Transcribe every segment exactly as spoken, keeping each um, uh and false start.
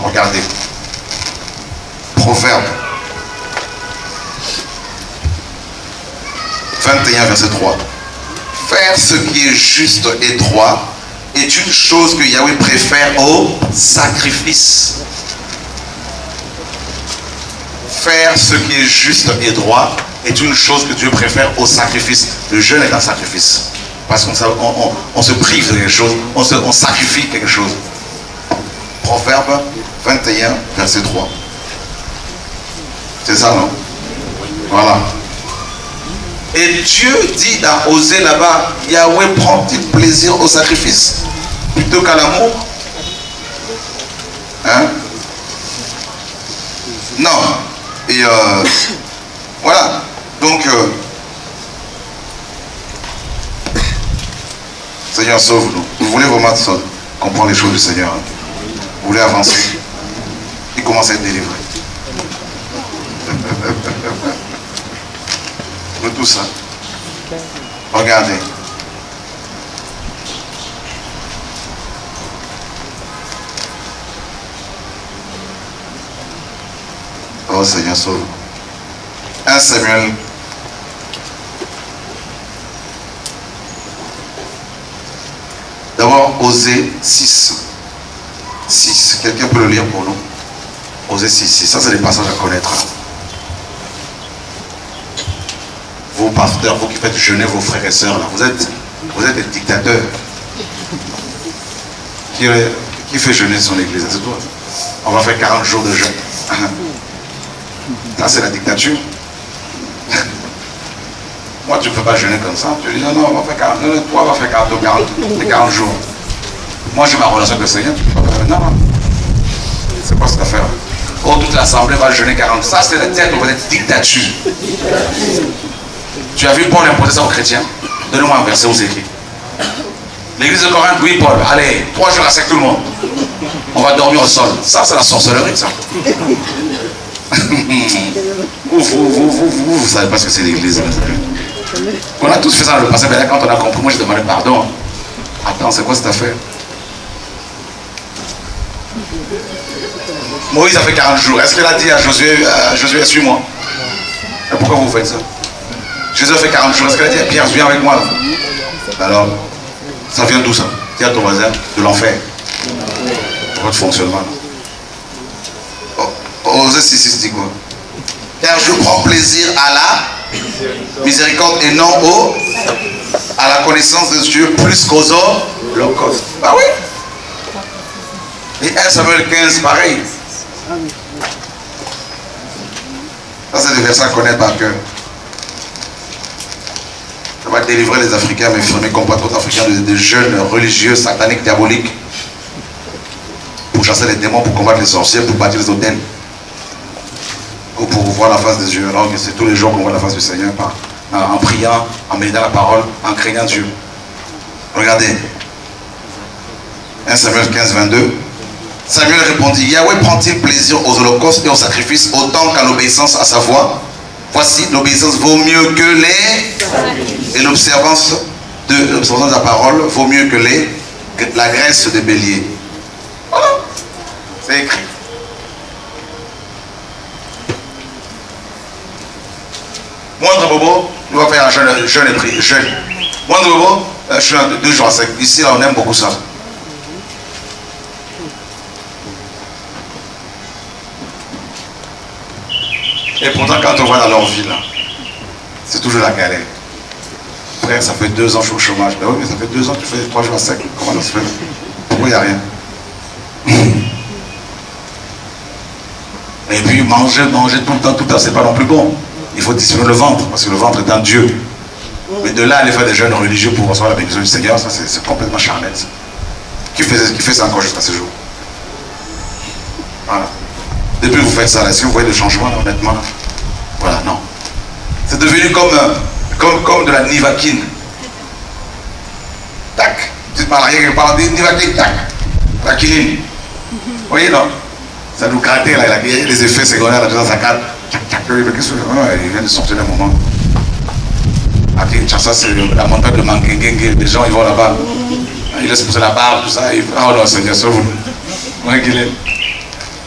regardez. Proverbe vingt et un, verset trois. Faire ce qui est juste et droit est une chose que Yahweh préfère au sacrifice. Faire ce qui est juste et droit est une chose que Dieu préfère au sacrifice. Le jeûne est un sacrifice. Parce qu'on on, on, on se prive de quelque chose, on, se, on sacrifie quelque chose. Proverbe vingt et un, verset trois. C'est ça, non? Voilà. Et Dieu dit dans Osée là-bas, Yahweh prend-il plaisir au sacrifice plutôt qu'à l'amour? Hein? Non. Et euh, voilà. Donc, euh, Seigneur, sauve-nous. Vous voulez vraiment comprendre les choses du Seigneur. Hein? Vous voulez avancer. Il commence à être délivré. Nous tous, hein? Regardez. Oh Seigneur, sauve. un Samuel. D'abord, Osée six. six. Quelqu'un peut le lire pour nous? Osée six. Ça, c'est des passages à connaître. Vos pasteurs, vous qui faites jeûner vos frères et sœurs, là, vous êtes, vous êtes des dictateurs. Qui, qui fait jeûner son église? C'est toi. On va faire quarante jours de jeûne. Ça, c'est la dictature. Moi, tu ne peux pas jeûner comme ça. Tu dis non, non, on va faire quarante. Non, toi, on va faire quarante, quarante, quarante jours. Moi, j'ai ma relation avec le Seigneur. Tu peux pas faire. Non, non. C'est quoi cette affaire? Oh, toute l'assemblée va jeûner quarante. Ça, c'est la tête de votre dictature. Tu as vu Paul imposer ça aux chrétiens? Donne-moi un verset où c'est écrit. L'église de Corinthe, oui, Paul. Allez, trois jours avec tout le monde. On va dormir au sol. Ça, c'est la sorcellerie, ça. vous, vous, vous, vous, vous, vous savez pas ce que c'est l'église. On a tous fait ça dans le passé, mais là, quand on a compris, moi, j'ai demandé pardon. Attends, c'est quoi cette affaire? Moïse a fait quarante jours. Est-ce qu'il a dit à Josué, à Josué, suis-moi? Pourquoi vous faites ça? Jésus a fait quarante jours. Est-ce qu'il a dit à Pierre, viens avec moi? Alors, ça vient d'où ça? Dis à ton voisin, de l'enfer. Votre fonctionnement. Osée six six dit quoi? Car je prends plaisir à la miséricorde et non au, à la connaissance de Dieu plus qu'aux holocaustes. Ah oui? Et un Samuel quinze, pareil. Ça, c'est des versets à connaître par cœur. Ça va délivrer les Africains, mes, mes compatriotes africains, de, de jeunes religieux, sataniques, diaboliques, pour chasser les démons, pour combattre les sorciers, pour bâtir les hôtels, ou pour voir la face de Dieu. Alors que c'est tous les jours qu'on voit la face du Seigneur, par, en, en priant, en méditant la parole, en craignant Dieu. Regardez. un Samuel quinze, vingt-deux. Samuel répondit, Yahweh prend-il plaisir aux holocaustes et aux sacrifices autant qu'à l'obéissance à sa voix? Voici, l'obéissance vaut mieux que les... Et l'observance de, l'observance de la parole vaut mieux que les... que la graisse des béliers. Voilà. C'est écrit. Moindre bobo, il va faire un jeûne, jeûne et prière. Jeûne. Moindre bobo, je suis deux jours à sec. Ici, là, on aime beaucoup ça. Et pourtant, quand on voit dans leur vie, là, c'est toujours la galère. Frère, ça fait deux ans que je suis au chômage. Ben oui, mais ça fait deux ans que tu fais trois jours à sec. Comment ça se fait? Pourquoi il n'y a rien? Et puis, manger, manger tout le temps, tout le temps, c'est pas non plus bon. Il faut discipliner le ventre, parce que le ventre est un Dieu. Mais de là, aller faire des jeûnes religieux pour recevoir la bénédiction du Seigneur, ça c'est complètement charnel. Ça. Qui, fait, qui fait ça encore jusqu'à ce jour? Voilà. Depuis que vous faites ça, là, si vous voyez le changement, là, honnêtement, là, voilà, non. C'est devenu comme, euh, comme, comme de la nivaquine. Tac. Tu te parles rien quelque part, nivaquine, tac. La quinine. Vous voyez, non? Ça nous grattait, là, il y a des effets secondaires, là, dans sa carte. Il vient de sortir d'un moment. Après, ça, c'est la montagne de Mangengengue. Les gens, ils vont là-bas. Ils laissent pousser la barbe, tout ça. Ils... Oh non, Seigneur, sauve-nous.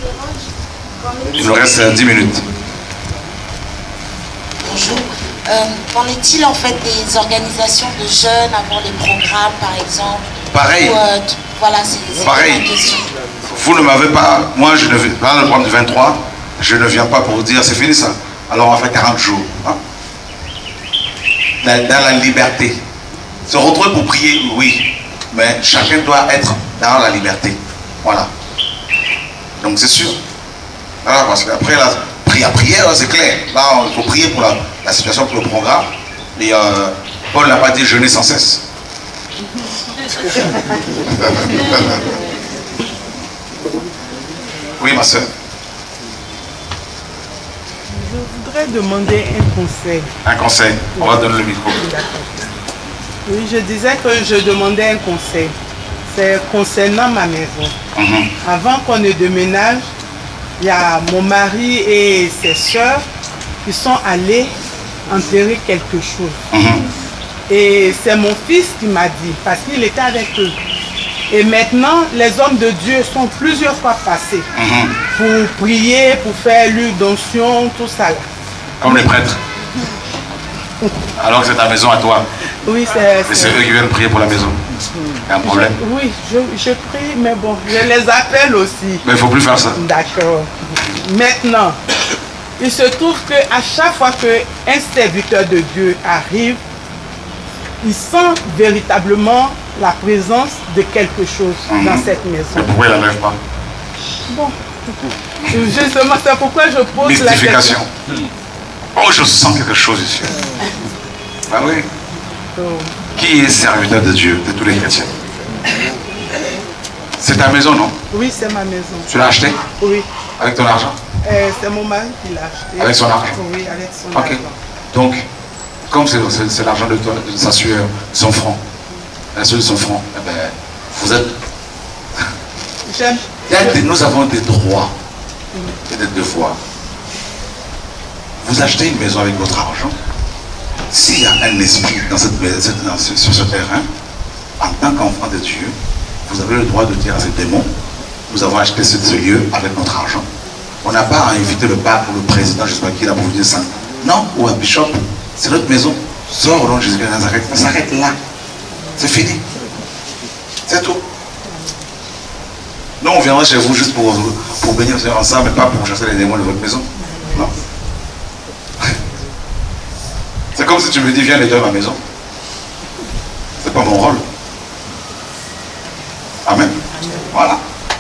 Il nous reste dix minutes. Bonjour. Euh, qu'en est-il en fait des organisations de jeunes avant les programmes, par exemple? Pareil. Ou, euh, voilà, c'est Pareil. la question. Vous ne m'avez pas, moi je ne vais pas dans le programme du vingt-trois, je ne viens pas pour vous dire c'est fini ça. Alors on va faire quarante jours. Hein? Dans, dans la liberté. Se retrouver pour prier, oui. Mais chacun doit être dans la liberté. Voilà. Donc c'est sûr. Voilà, parce qu'après, la prière, prière, c'est clair. Là, il faut prier pour la, la situation, pour le programme. Et euh, Paul n'a pas dit jeûner sans cesse. Oui, ma soeur. Je voudrais demander un conseil. Un conseil. On va donner le micro. Oui, je disais que je demandais un conseil. C'est concernant ma maison. Mm-hmm. Avant qu'on ne déménage, il y a mon mari et ses soeurs qui sont allés enterrer quelque chose. Mm-hmm. Et c'est mon fils qui m'a dit, parce qu'il était avec eux. Et maintenant, les hommes de Dieu sont plusieurs fois passés Mm-hmm. pour prier, pour faire l'onction, tout ça là. Comme les prêtres. Alors que c'est ta maison à toi. Oui, c'est... Et c'est eux qui viennent prier pour la maison. Il y a un problème. Je, oui, je, je prie, mais bon, je les appelle aussi. Mais il ne faut plus faire ça. D'accord. Maintenant, il se trouve qu'à chaque fois qu'un serviteur de Dieu arrive, il sent véritablement la présence de quelque chose Mm-hmm. dans cette maison. Pourquoi il ne la lève pas? Bon, justement, c'est pourquoi je pose la Mystification. question. Oh, je sens quelque chose ici. Ah oui. Oh. Qui est serviteur de Dieu, de tous les chrétiens? C'est ta maison, non? Oui, c'est ma maison. Tu l'as acheté? Oui. Avec ton argent? Euh, c'est mon mari qui l'a acheté. Avec son argent? Oui, avec son Ok. argent. Donc, comme c'est c'est l'argent de, toi, de sa sueur, de son front, la sueur de son front, eh ben, vous êtes... J'aime. Il y a des- nous avons des droits et des devoirs. Vous achetez une maison avec votre argent. S'il y a un esprit dans cette, dans ce, sur ce terrain, en tant qu'enfant de Dieu, vous avez le droit de dire à ces démons, nous avons acheté ce, ce lieu avec notre argent. On n'a pas à inviter le pape ou le président, je ne sais pas qui, là pour vous dire ça. Non, ou un bishop. C'est notre maison. Sors au nom de Jésus de Nazareth. Ça s'arrête là. C'est fini. C'est tout. Nous, on viendra chez vous juste pour, pour bénir le Seigneur ensemble, mais pas pour chasser les démons de votre maison. Non. C'est comme si tu me dis, viens nettoyer ma maison. C'est pas mon rôle. Amen. Voilà.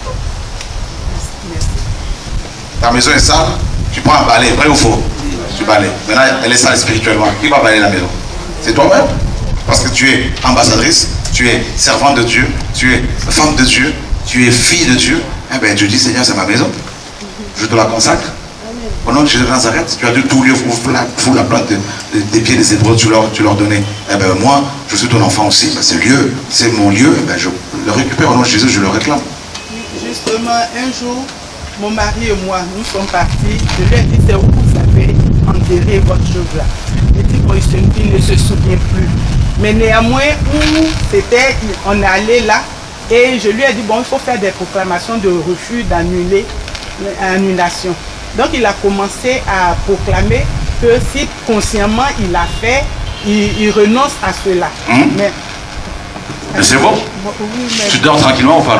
Ta maison est sale, tu prends un balai, vrai ou faux? Tu balais. Maintenant, elle est sale spirituellement. Qui va balayer la maison? C'est toi-même. Parce que tu es ambassadrice, tu es servante de Dieu, tu es femme de Dieu, tu es fille de Dieu. Eh bien, tu dis, Seigneur, c'est ma maison. Je te la consacre. Au nom de Jésus de Nazareth, tu as dû tout lieu foutre la plante de, de, des pieds des hébreux, tu leur, tu leur donnais. Eh bien, moi, je suis ton enfant aussi, ben, c'est lieu, c'est mon lieu, eh bien, je le récupère au nom de Jésus, je le réclame. Justement, un jour, mon mari et moi, nous sommes partis. Je lui ai dit, c'est où vous avez enterré votre chose là. Il dit, bon, il ne se souvient plus. Mais néanmoins, où c'était, on est allé là, et je lui ai dit, bon, il faut faire des proclamations de refus, d'annuler, annulation. Donc il a commencé à proclamer que si consciemment il a fait, il, il renonce à cela. Mmh. Mais, mais c'est bon. Oui, mais... Tu dors tranquillement ou pas?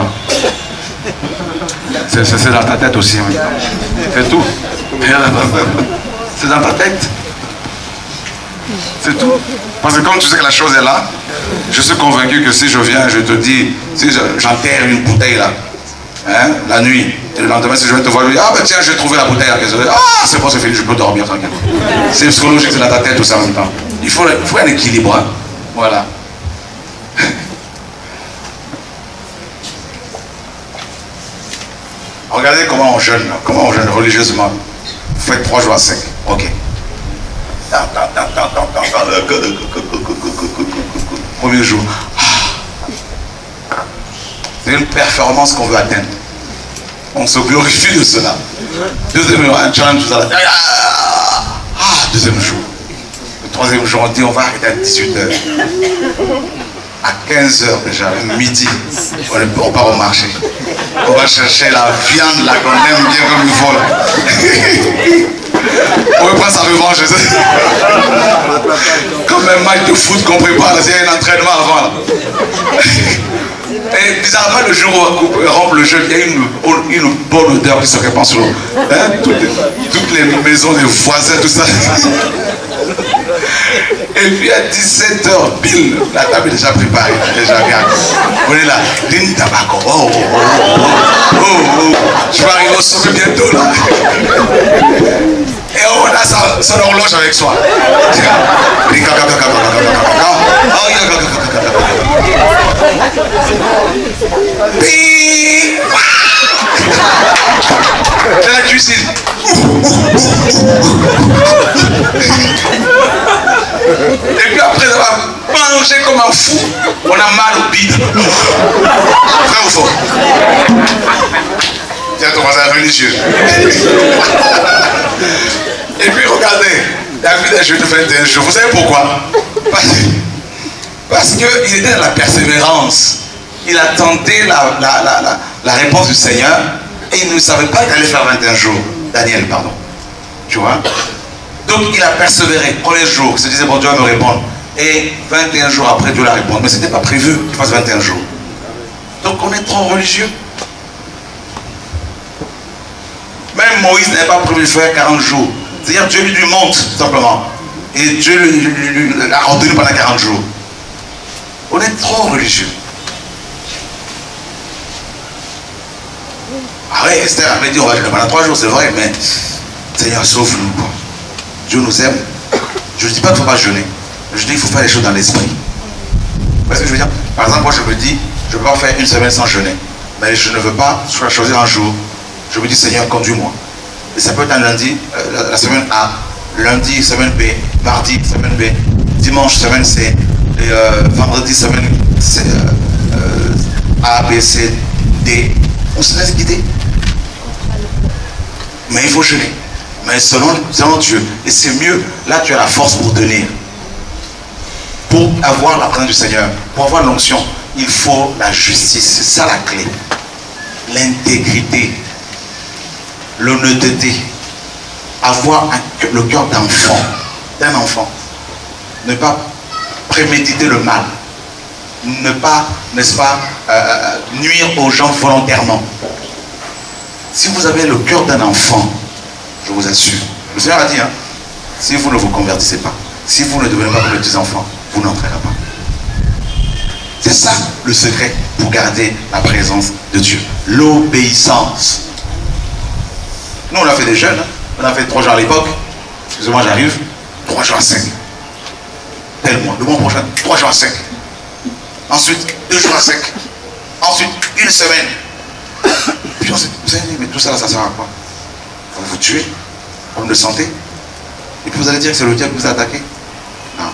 C'est dans ta tête aussi. Oui. C'est tout. C'est dans ta tête. C'est tout. Parce que comme tu sais que la chose est là, je suis convaincu que si je viens, je te dis, si j'enterre une bouteille là, hein, la nuit, et le lendemain, si je vais te voir, je dis, ah ben tiens, j'ai trouvé la bouteille là, ah c'est bon, c'est fini, je peux dormir tranquillement. C'est psychologique, c'est dans ta tête tout ça en même temps. Il faut, il faut un équilibre. Hein. Voilà. Regardez comment on jeûne, comment on jeûne religieusement. Vous faites trois jours à cinq. Ok. Premier jour. C'est une performance qu'on veut atteindre. On se glorifie de cela. Deuxième jour, un challenge, tout ça. Ah, deuxième jour. Le troisième jour, on dit on va arrêter à dix-huit heures. À quinze heures déjà, midi, on, est, on part au marché. On va chercher la viande là qu'on aime bien comme il faut là. On veut prendre sa revanche. Comme un match de foot qu'on prépare, c'est un entraînement avant là. Et bizarrement, le jour où on rompt le jeûne, il y a une, une bonne odeur qui se répand sur l'eau. Hein? Toutes, toutes les maisons, les voisins, tout ça. Et puis à dix-sept heures pile, la table est déjà préparée, déjà bien. On est là, d'une tabac. Oh, oh, oh, oh, oh. Je vais arriver au sommet bientôt là. Et on a sa, son horloge avec soi. C'est la cuisine. Et puis après avoir mangé comme un fou, on a mal au bide. Vrai ou faux? Tiens, ton voisin religieux. Et puis regardez, David a jeûné vingt et un jours. Vous savez pourquoi? Parce, parce qu'il était dans la persévérance. Il attendait la, la, la, la, la réponse du Seigneur et il ne savait pas qu'il allait faire vingt et un jours. Daniel, pardon. Tu vois? Donc il a persévéré. Premier jour, il se disait, bon, Dieu va me répondre. Et vingt et un jours après, Dieu l'a répondu. Mais ce n'était pas prévu qu'il fasse vingt et un jours. Donc on est trop religieux. Même Moïse n'avait pas prévu de faire quarante jours. C'est-à-dire Dieu lui monte, simplement. Et Dieu lui, lui, lui a ordonné pendant quarante jours. On est trop religieux. Ah oui, Esther avait dit, on va jeûner pendant trois jours, c'est vrai, mais Seigneur, sauve-nous. Dieu nous aime. Je ne dis pas qu'il ne faut pas jeûner. Je dis qu'il faut faire les choses dans l'esprit. Vous voyez ce que je veux dire? Par exemple, moi je me dis, je ne peux pas faire une semaine sans jeûner. Mais je ne veux pas choisir un jour. Je me dis, Seigneur, conduis-moi. Et ça peut être un lundi, euh, la, la semaine A, lundi, semaine B, mardi, semaine B, dimanche, semaine C, et euh, vendredi, semaine C, euh, euh, A, B, C, D. On se laisse guider. Mais il faut jeûner. Mais selon, selon Dieu. Et c'est mieux, là tu as la force pour tenir. Pour avoir la présence du Seigneur, pour avoir l'onction, il faut la justice. C'est ça la clé. L'intégrité. L'honnêteté. Avoir un, le cœur d'enfant. D'un enfant. Ne pas préméditer le mal. Ne pas, n'est-ce pas, euh, nuire aux gens volontairement. Si vous avez le cœur d'un enfant, je vous assure, le Seigneur a dit, hein, si vous ne vous convertissez pas, si vous ne devenez pas comme les petits enfants, vous n'entrerez pas. C'est ça le secret pour garder la présence de Dieu. L'obéissance. Nous, on a fait des jeûnes, hein. On a fait trois jours à l'époque. Excusez-moi, j'arrive. Trois jours à cinq. Tel mois, le mois prochain, trois jours à cinq. Ensuite, deux jours à cinq. Ensuite, une semaine. Puis on s'est dit, vous avez dit, mais tout ça là, ça sert à quoi? Vous vous tuez, problème de santé. Et puis vous allez dire que c'est le diable qui vous a attaqué? Non.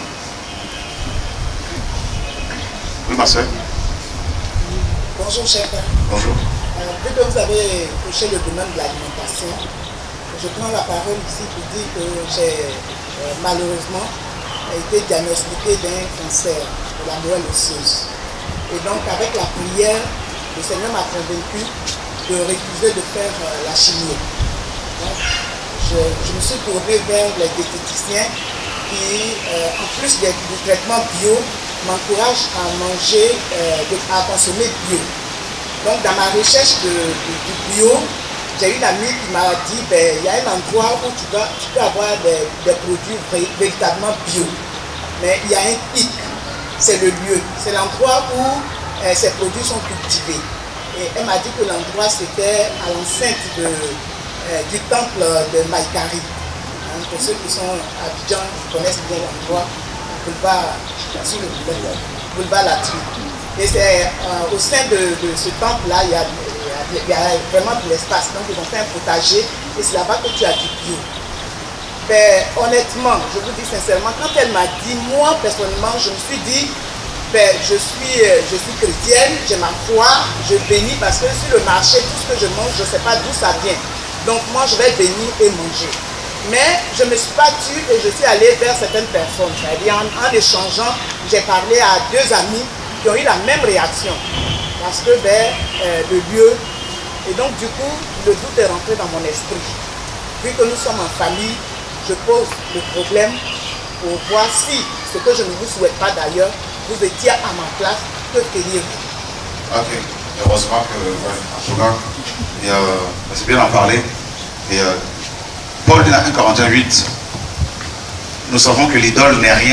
Oui, ma soeur. Bonjour, chef. Bonjour. Euh, vu que vous avez touché le domaine de l'alimentation, je prends la parole ici pour dire que j'ai euh, malheureusement été diagnostiqué d'un cancer de la moelle osseuse. Et donc, avec la prière, le Seigneur m'a convaincu de refuser de faire euh, la chimio. Donc, je, je me suis tourné vers les diététiciens qui, euh, en plus des, du traitement bio, m'encouragent à manger, euh, de, à consommer bio. Donc, dans ma recherche de, de, du bio, j'ai une amie qui m'a dit, ben, il y a un endroit où tu, dois, tu peux avoir des, des produits véritablement bio. Mais il y a un hic, c'est le lieu, c'est l'endroit où euh, ces produits sont cultivés. Et elle m'a dit que l'endroit c'était à l'enceinte de, euh, du temple de Maïkari. Hein, pour ceux qui sont à Abidjan, qui connaissent bien l'endroit, boulevard, sur le boulevard, boulevard Latru. Et c'est euh, au sein de, de ce temple-là, il y a, il y a vraiment de l'espace. Donc ils ont fait un potager et c'est là-bas que tu as du bio. Ben, honnêtement, je vous dis sincèrement, quand elle m'a dit, moi personnellement, je me suis dit, ben, je suis, je suis chrétienne, j'ai ma foi, je bénis parce que sur le marché, tout ce que je mange, je ne sais pas d'où ça vient. Donc moi, je vais bénir et manger. Mais je me suis battue et je suis allée vers certaines personnes. C'est-à-dire en, en échangeant, j'ai parlé à deux amis qui ont eu la même réaction. Parce que ben, euh, le lieu, et donc du coup, le doute est rentré dans mon esprit. Vu que nous sommes en famille, je pose le problème pour voir si, ce que je ne vous souhaite pas d'ailleurs, vous étiez à ma place, que feriez-vous? Ok, heureusement que, ouais, en tout cas, et, euh, c'est bien d'en parler. Et euh, Paul dit dans un Corinthiens huit, nous savons que l'idole n'est rien.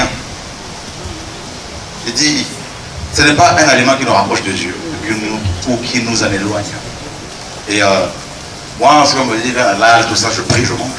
Il dit, ce n'est pas un aliment qui nous rapproche de Dieu, ou qui nous en éloigne. Et euh, moi, si on me dit, vers l'âge, tout ça, je prie, je mange.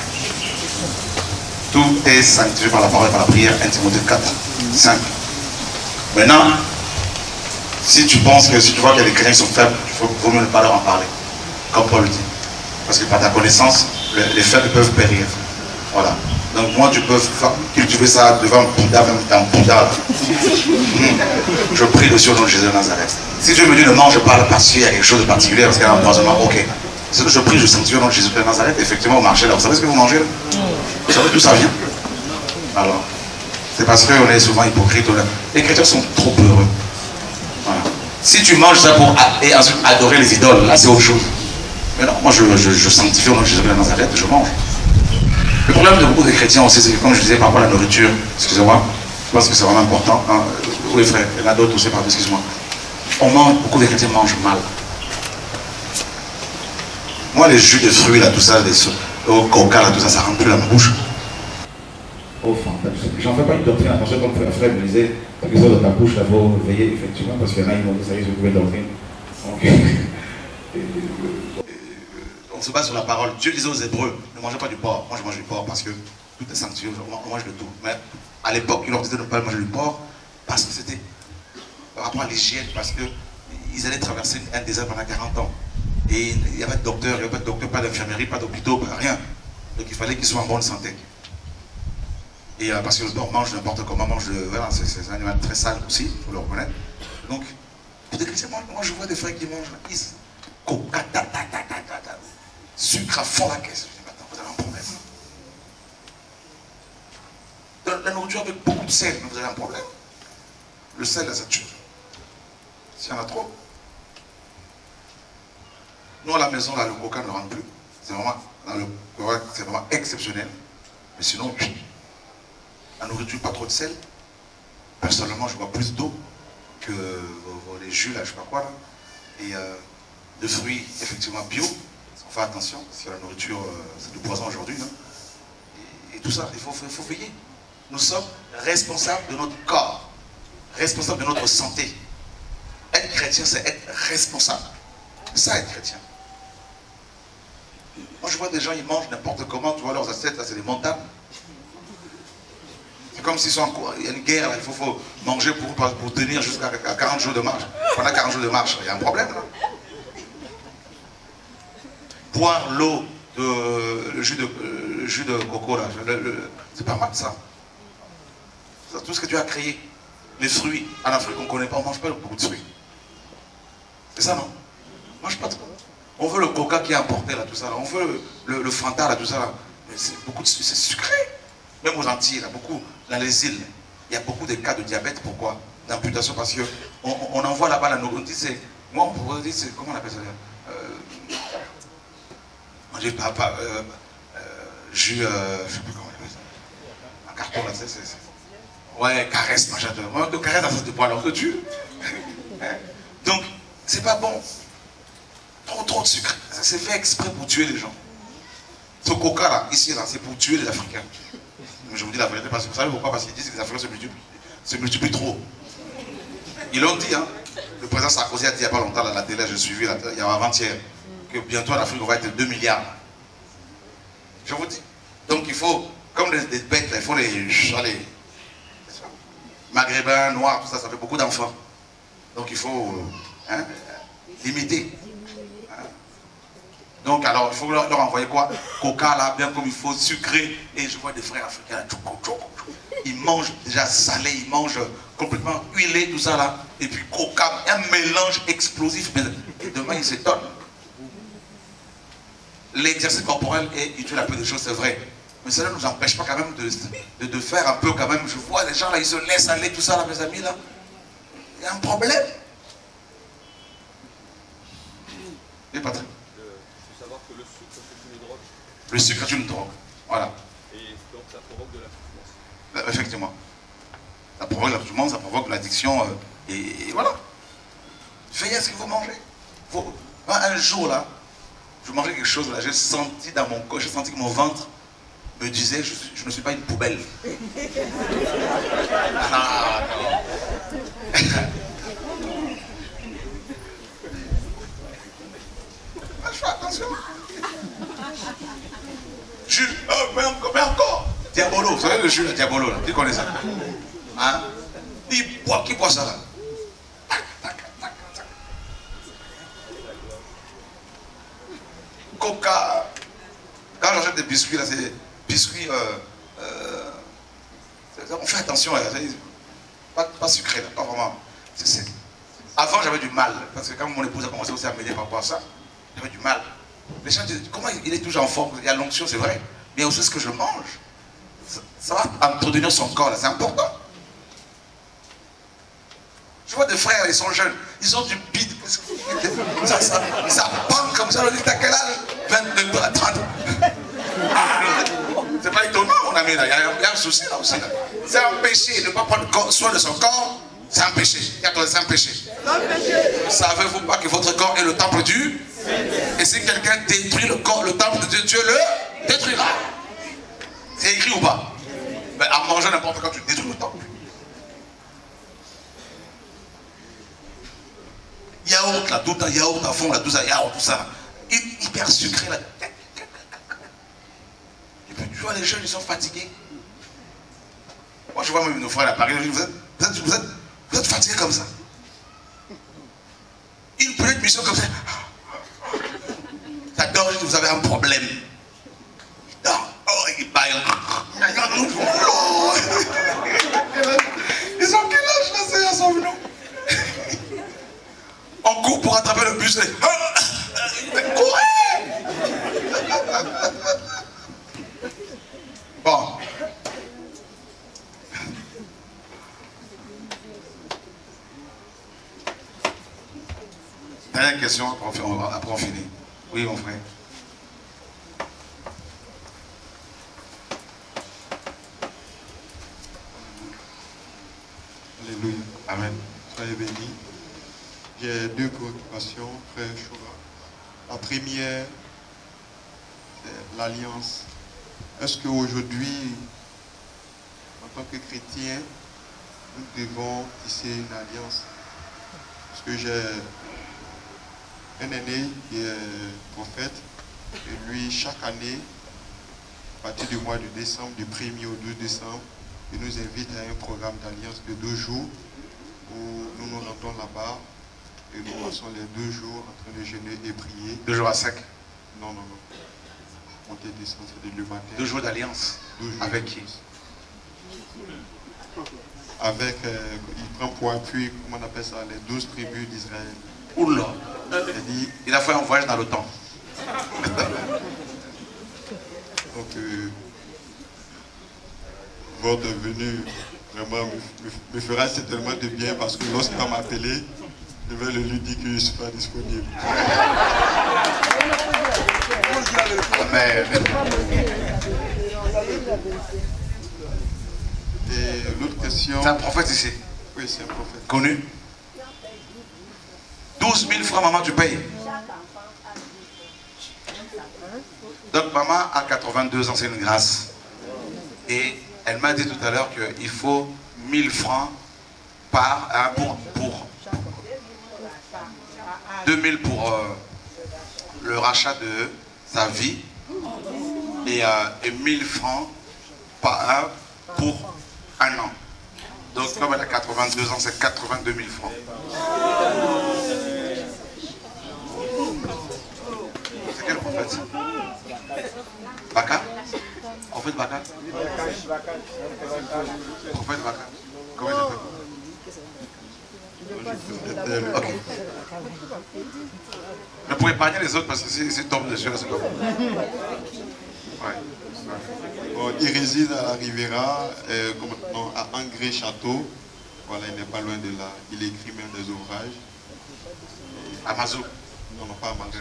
Tout est sanctifié par la parole et par la prière, un Timothée quatre, cinq. Maintenant, si tu penses que, si tu vois qu'il y a des chrétiens qui sont faibles, il faut, faut mieux ne pas leur en parler, comme Paul le dit. Parce que par ta connaissance, les, les faibles peuvent périr. Voilà. Donc moi, tu peux cultiver ça devant Bouddha, même dans Bouddha. Mmh. Je prie dessus au nom de Jésus de Nazareth. Si Dieu me dit ne mange pas parce qu'il y a quelque chose de particulier, parce qu'il y a un endommagement, ok. C'est que je prie, je sanctifie au nom de Jésus de Nazareth. Effectivement, au marché là, vous savez ce que vous mangez là? Vous savez d'où ça vient? Alors, c'est parce qu'on est souvent hypocrite. Les chrétiens sont trop heureux. Voilà. Si tu manges ça pour et ensuite adorer les idoles, là c'est autre chose. Mais non, moi je, je, je sanctifie au nom de Jésus de Nazareth, je mange. Le problème de beaucoup de chrétiens aussi, c'est que comme je disais par rapport à la nourriture, excusez-moi, je pense que c'est vraiment important. Hein. Oui frère, il y en a d'autres aussi, pardon, excuse-moi. On mange, beaucoup de chrétiens mangent mal. Moi les jus de fruits là, tout ça, les au coca là, tout ça, ça rentre plus dans ma bouche. Oh fanta, j'en fais pas une doctrine, attention comme frère, frère me disait, quelque chose dans ta bouche là, faut veiller effectivement, parce qu'il y en a qui vont dire ça y est, j'ai trouvé doctrine. Donc, on se base sur la parole. Dieu disait aux Hébreux, ne mangez pas du porc. Moi je mange du porc parce que tout est sanctueux, on mange de tout. Mais à l'époque, il leur disait de ne pas manger du porc parce que c'était par rapport à l'hygiène, parce qu'ils allaient traverser un désert pendant quarante ans. Et il n'y avait pas de docteur, il n'y avait pas de docteur, pas d'infirmerie, pas d'hôpitaux, rien. Donc il fallait qu'ils soient en bonne santé. Et euh, parce que le porc mange n'importe comment, mange de. Voilà, c'est un animal très sale aussi, il faut le reconnaître. Donc, pour des chrétiens, moi, moi je vois des frères qui mangent la pisse. Coca, ta, ta, ta, ta, ta, ta. Sucre à fond la caisse. Je dis, maintenant, vous avez un problème. De la nourriture avec beaucoup de sel, vous avez un problème. Le sel, là, ça tue. S'il y en a trop. Nous, à la maison, là, le coca ne rentre plus. C'est vraiment, vraiment exceptionnel. Mais sinon, la nourriture, pas trop de sel. Personnellement, je bois plus d'eau que les jus, là, je sais pas quoi, là. Et euh, de fruits, effectivement, bio. On fait attention, parce que la nourriture, euh, c'est du poison aujourd'hui. Hein. Et, et tout ça, il faut, il faut veiller. Nous sommes responsables de notre corps, responsables de notre santé. Être chrétien, c'est être responsable. C'est ça, être chrétien. Moi, je vois des gens, ils mangent n'importe comment, tu vois leurs assiettes, là, c'est des montagnes. C'est comme s'ils sont en cours, il y a une guerre, là, il faut, faut manger pour, pour tenir jusqu'à quarante jours de marche. Pendant quarante jours de marche, il y a un problème, là. Boire l'eau, le jus de, le jus de coco, là, c'est pas mal, ça. C'est tout ce que Dieu a créé. Les fruits, en Afrique, on ne connaît pas, on ne mange pas beaucoup de fruits. C'est ça, non? On ne mange pas trop. On veut le coca qui est importé, là, tout ça, là. On veut le, le, le Fanta, là, tout ça, là. Mais c'est beaucoup de c'est sucré. Même aux Antilles, là, beaucoup, dans les îles, il y a beaucoup de cas de diabète. Pourquoi? D'amputation, parce qu'on on envoie là-bas la nourriture. Moi, on pourrait dire, comment on appelle ça? euh, Manger pas, pas euh, euh, jus, euh, je sais pas comment on appelle ça. Un carton, là, c'est. Ouais, caresse, machin. Moi, de caresse dans cette poêle, alors que tu. Donc, c'est pas bon. Trop, trop de sucre. C'est fait exprès pour tuer les gens. Ce coca là, ici là, c'est pour tuer les Africains. Mais je vous dis la vérité, parce que vous savez pourquoi? Parce qu'ils disent que les Africains se multiplient, se multiplient trop. Ils l'ont dit, hein. Le président Sarkozy a dit il n'y a pas longtemps à la télé, j'ai suivi là, il y a avant-hier, que bientôt en Afrique on va être deux milliards. Je vous dis. Donc il faut, comme des, des bêtes, il faut les, les maghrébins, noirs, tout ça, ça fait beaucoup d'enfants. Donc il faut hein, limiter. Donc alors il faut leur, leur envoyer quoi? Coca là, bien comme il faut, sucré. Et je vois des frères africains là, tchoukou, tchoukou, tchoukou. Ils mangent déjà salé, ils mangent complètement huilé, tout ça là. Et puis coca, un mélange explosif. Et demain ils s'étonnent. L'exercice corporel est utile à peu de choses, c'est vrai. Mais cela ne nous empêche pas quand même de, de, de faire un peu quand même. Je vois les gens là, ils se laissent aller, tout ça là, mes amis là. Il y a un problème. Et Patrick? Il faut savoir que le sucre, c'est une drogue. Le sucre est une drogue. Voilà. Et donc ça provoque de la souffrance. Ben, effectivement. Ça provoque la souffrance, ça provoque l'addiction. Euh, et, et voilà. Veillez à ce que vous mangez. Vous, un jour là, je mangeais quelque chose là, j'ai senti dans mon corps, j'ai senti que mon ventre me disait je, je ne suis pas une poubelle. Ah non. Je fais attention. Jus, oh, mais encore, mais encore. Diabolo, vous savez le jus, le Diabolo là, qui connaît ça? Hein? Qui boit, qui boit ça là? Coca. Quand j'achète des biscuits là, c'est des biscuits. Euh, euh, on fait attention, là, pas, pas sucré, là, pas vraiment. C est, c est... Avant j'avais du mal, parce que quand mon épouse a commencé aussi à m'aider par rapport à ça, j'avais du mal. Les gens disent, comment il est toujours en forme? Il y a l'onction, c'est vrai, mais aussi ce que je mange. Ça, ça va entretenir son corps, là, c'est important. Je vois des frères, ils sont jeunes, ils ont du bide. Ça, ça, ça pend comme ça, on dit, t'as quel âge? vingt-deux, trente. C'est pas étonnant, mon ami, là. Il y a, il y a un souci là aussi. C'est un péché, ne pas prendre soin de son corps, c'est un péché. C'est un péché. Savez-vous pas que votre corps est le temple de Dieu? Et si quelqu'un détruit le corps, le temple de Dieu, Dieu le détruira. C'est écrit ou pas? Mais à manger n'importe quand tu détruis le temple. Yaourt là, tout un yaourt à fond là, tout ça, yaourt, tout ça. Hyper sucré là. Et puis tu vois les jeunes, ils sont fatigués. Moi je vois même nos frères à Paris, vous êtes, vous êtes, vous êtes, vous êtes fatigués comme ça. Une petite mission comme ça. Ça dort, vous avez un problème. Il dort, oh, il baille. Ils ont quel âge là, ces gens sont venus? On court pour attraper le bus. Courez! Bon. Dernière question, après on finit. Oui, mon frère. Alléluia. Amen. Soyez bénis. J'ai deux préoccupations, frère Choura. La première, c'est l'alliance. Est-ce qu'aujourd'hui, en tant que chrétien, nous devons tisser une alliance? Parce que j'ai un aîné qui est prophète, et lui, chaque année, à partir du mois de décembre, du premier au deux décembre, il nous invite à un programme d'alliance de deux jours où nous nous rendons là-bas. Et nous passons les deux jours en train de jeûner et prier. Deux jours à sec? Non, non, non. Monter et descendre, c'est le matin. Deux jours d'alliance? Avec qui? Avec, euh, il prend pour appui, comment on appelle ça, les douze tribus d'Israël. Oula! Il, il a fait un voyage dans le temps. Donc, euh, votre venue, vraiment, me, me, me fera certainement de bien parce que lorsqu'il va m'appeler, je vais le lui dire que je ne suis pas disponible. Amen. Et l'autre question... C'est un prophète ici? Oui, c'est un prophète. Connu? douze mille francs, maman, tu payes? Donc, maman a quatre-vingt-deux ans, c'est une grâce. Et elle m'a dit tout à l'heure qu'il faut mille francs par un pour... pour deux mille pour euh, le rachat de sa vie et, euh, et mille francs par un pour un an. Donc comme elle a quatre-vingt-deux ans, c'est quatre-vingt-deux mille francs. C'est quel prophète? Baka? Prophète Baka? Prophète Baka? Comment il s'appelle? Ok. Mais pour épargner les autres, parce que si, si tombe dessus, là, c'est comme... Ouais. Bon, il réside à la Riviera, euh, à Angré Château. Voilà, il n'est pas loin de là. Il écrit même des ouvrages. À Mazou? Non, non, pas à Mazou.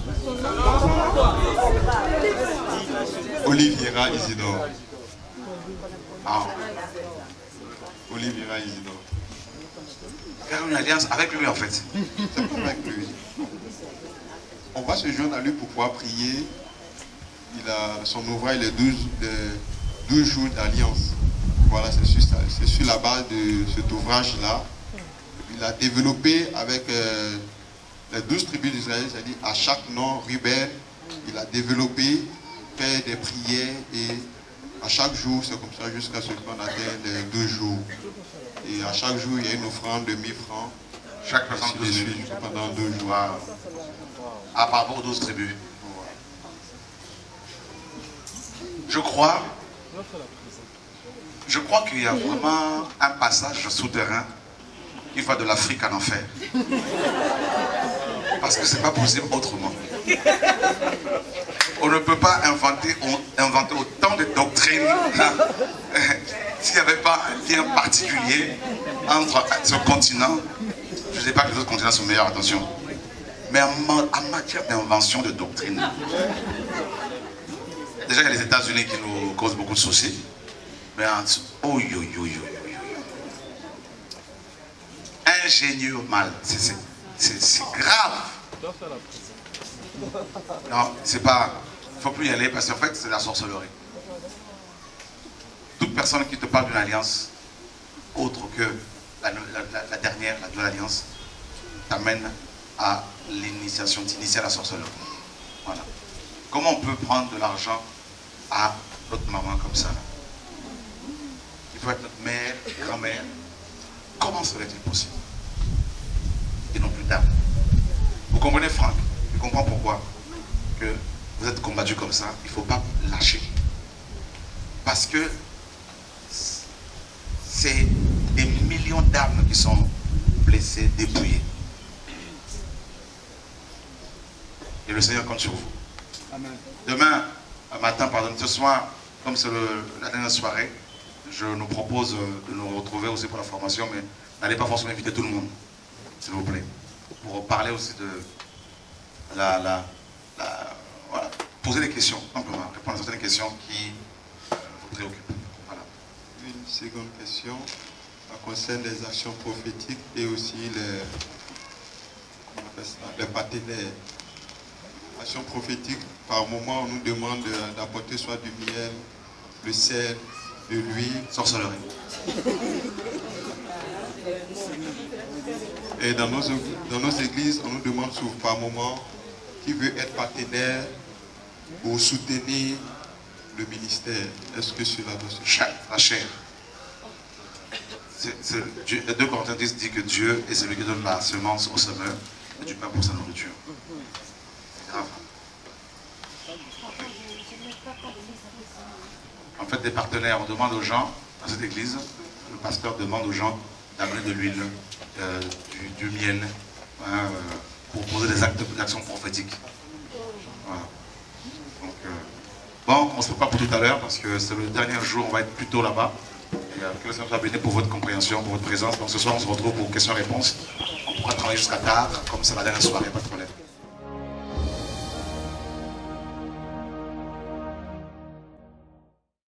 Oliveira Isidore. Ah. Oliveira Isidore. Il y a une alliance avec lui en fait. C'est pas avec lui. On va se joindre à lui pour pouvoir prier. Il a son ouvrage, les douze jours d'alliance. Voilà, c'est sur, sur la base de cet ouvrage-là. Il a développé avec euh, les douze tribus d'Israël, c'est-à-dire à chaque nom, Ruben, il a développé, fait des prières et à chaque jour, c'est comme ça jusqu'à ce qu'on atteigne les deux jours. Et à chaque jour, il y a une offrande de mille francs. Chaque personne de suite pendant deux jours. À par rapport aux douze tribus. Je crois, je crois qu'il y a vraiment un passage souterrain qui va de l'Afrique en enfer. Parce que c'est pas possible autrement. On ne peut pas inventer, inventer autant de doctrines s'il n'y avait pas un lien particulier entre ce continent. Je ne sais pas que les autres continents sont meilleurs, attention. Mais en matière d'invention de doctrine, déjà il y a les États-Unis qui nous causent beaucoup de soucis. Mais en dessous, oh yo yo yo yo yo. Ingénieux mal, c'est grave. Non, c'est pas. Il ne faut plus y aller parce qu'en fait c'est la sorcellerie. Toute personne qui te parle d'une alliance autre que la, la, la, la dernière, la nouvelle alliance, t'amène à l'initiation, t'initie à la sorcellerie. Voilà. Comment on peut prendre de l'argent à notre maman comme ça là? Il faut être notre mère, grand-mère. Comment serait-il possible? Et non plus d'âme. Vous comprenez, Franck? Je comprends pourquoi que vous êtes combattu comme ça. Il ne faut pas lâcher. Parce que c'est des millions d'âmes qui sont blessées, dépouillées. Et le Seigneur compte sur vous. Amen. Demain matin, pardon, ce soir, comme c'est la dernière soirée, je nous propose de nous retrouver aussi pour la formation, mais n'allez pas forcément inviter tout le monde, s'il vous plaît, pour parler aussi de la, la, la voilà, poser des questions, simplement, répondre à certaines questions qui euh, vous préoccupent. Voilà. Une seconde question, ça concerne les actions prophétiques et aussi les, comment on appelle ça, les partenaires. Actions prophétiques, par moment, on nous demande d'apporter soit du miel, le sel, de l'huile. Sorcellerie. Et dans nos, dans nos églises, on nous demande souvent par moment qui veut être partenaire pour soutenir le ministère. Est-ce que cela doit se faire? La chair. Les deux Corinthiens disent que Dieu est celui qui donne la semence au semeur et du pain pour sa nourriture. C'est grave. En fait, des partenaires, on demande aux gens, dans cette église, le pasteur demande aux gens d'amener de l'huile, euh, du, du miel, hein, euh, pour poser des actes d'actions prophétiques. Voilà. Donc, euh, bon, on ne se prépare pour tout à l'heure parce que c'est le dernier jour, on va être plus tôt là-bas. Et euh, que le Seigneur soit béni pour votre compréhension, pour votre présence. Donc ce soir, on se retrouve pour questions-réponses. On pourra travailler jusqu'à tard, comme c'est la dernière soirée, pas de problème.